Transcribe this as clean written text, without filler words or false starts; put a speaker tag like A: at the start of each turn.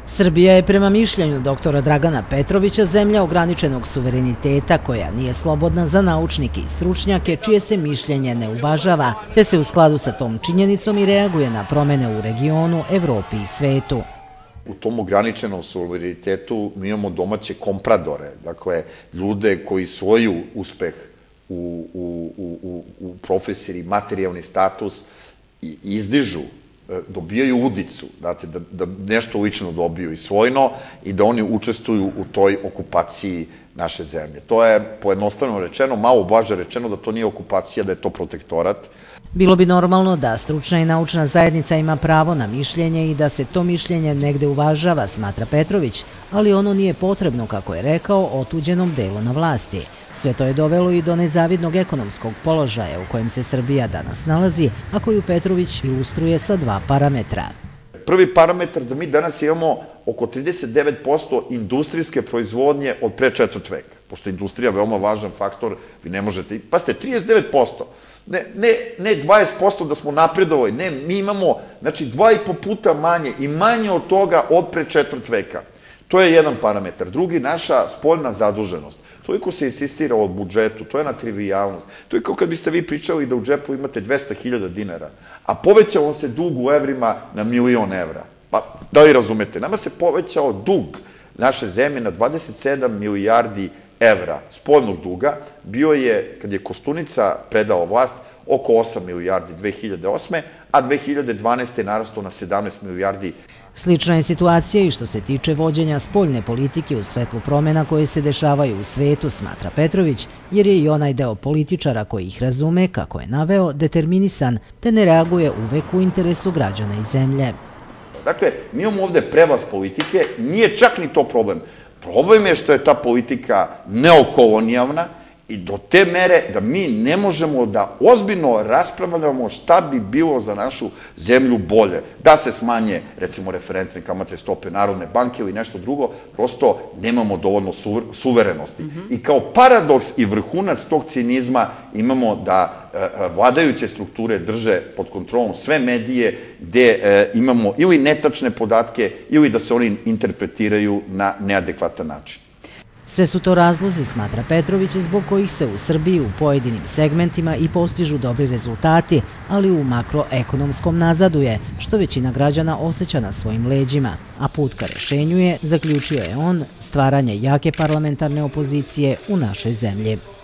A: Srbija je prema mišljenju doktora Dragana Petrovića zemlja ograničenog suvereniteta koja nije slobodna za naučnike i stručnjake čije se mišljenje ne uvažava, te se u skladu sa tom činjenicom i reaguje na promene u regionu, Evropi i svetu.
B: U tom ograničenom suverenitetu mi imamo domaće kompradore, dakle ljude koji svoju uspeh u profesiji, materijalni status izdižu, dobijaju udicu, da nešto lično dobiju i svojno i da oni učestvuju u toj okupaciji naše zemlje. To je pojednostavno rečeno, malo blaže rečeno da to nije okupacija, da je to protektorat.
A: Bilo bi normalno da stručna i naučna zajednica ima pravo na mišljenje i da se to mišljenje negde uvažava, smatra Petrović, ali ono nije potrebno, kako je rekao, otuđenom delu na vlasti. Sve to je dovelo i do nezavidnog ekonomskog položaja u kojem se Srbija danas nalazi, a koju Petrović ilustruje sa dva parametra.
B: Prvi parametar da mi danas imamo oko 39% industrijske proizvodnje od pre četvrt veka, pošto je industrija veoma važan faktor, vi ne možete, pa ste 39%, ne 20% da smo napredovali, ne, mi imamo, znači 2,5 puta manje i manje od toga od pre četvrt veka. To je jedan parametar. Drugi, naša spoljna zaduženost. Toliko se insistira o budžetu, to je na trivijalnost. To je kao kad biste vi pričali da u džepu imate 200.000 dinara, a povećao vam se dug u evrima na 1.000.000 evra. Pa, da li razumete? Nama se povećao dug naše zemlje na 27 milijardi evra spoljnog duga. Bio je, kad je Koštunica predao vlast, oko 8 milijardi 2008. a 2012. je narastao na 17 milijardi.
A: Slična je situacija i što se tiče vođenja spoljne politike u svetlu promena koje se dešavaju u svetu, smatra Petrović, jer je i onaj deo političara koji ih razume, kako je naveo, determinisan, te ne reaguje uvek u interesu građana i zemlje.
B: Dakle, mi imamo ovde prevlast politike, nije čak ni to problem. Problem je što je ta politika neokolonijalna i do te mere da mi ne možemo da ozbiljno raspravljamo šta bi bilo za našu zemlju bolje. Da se smanje, recimo, referentne kamatne stope Narodne banke ili nešto drugo, prosto nemamo dovoljno suverenosti. I kao paradoks i vrhunac tog cinizma imamo da vladajuće strukture drže pod kontrolom sve medije gde imamo ili netačne podatke ili da se oni interpretiraju na neadekvatan način.
A: Sve su to razlozi, smatra Petrović, zbog kojih se u Srbiji u pojedinim segmentima i postižu dobri rezultati, ali u makroekonomskom nazaduje, što većina građana osjeća na svojim leđima. A put ka rešenju je, zaključio je on, stvaranje jake parlamentarne opozicije u našoj zemlji.